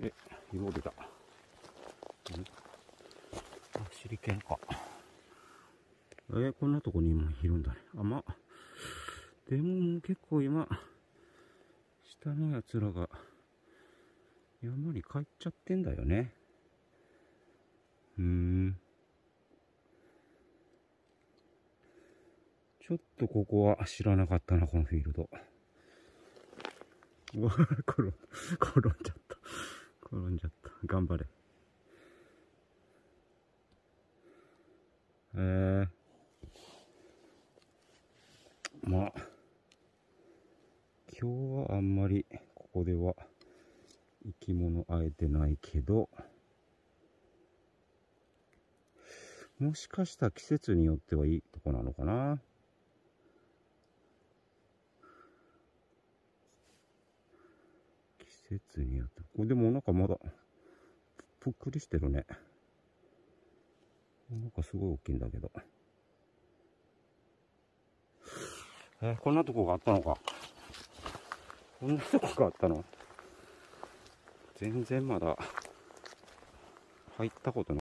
色出た。あ、手裏剣か。こんなとこにもいるんだね。でももう結構今、下のやつらが山に帰っちゃってんだよね。ちょっとここは知らなかったな、このフィールド。うわ、転んじゃった。転んじゃった。頑張れ。まあ、今日はあんまりここでは生き物会えてないけど、もしかしたら季節によってはいいとこなのかな。季節によって。これでもなんかまだぷっくりしてるね。なんかすごい大きいんだけど。こんなとこがあったのか。こんなとこがあったの。全然まだ入ったことない。